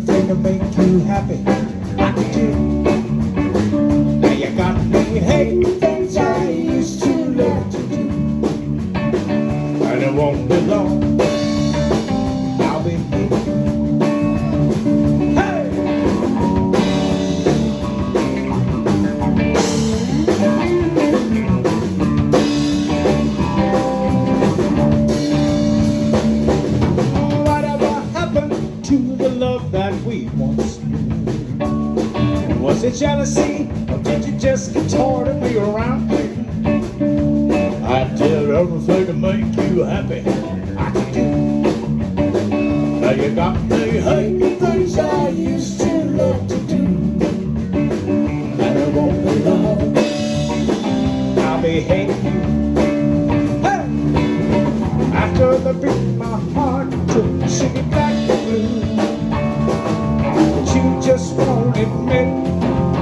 everything to make you happy. I can do. Now you got me hating things I used to love to do. And it won't be long, I'll be here. Hey! Whatever happened to the love that we once knew? Was it jealousy, or did you just get tired of me around? I did everything to make you happy. I can do. Now you got me hating things I used to love to do. And it won't be long, I'll be hating you. Hey! After the beat, my heart took singing back the blues. But you just won't admit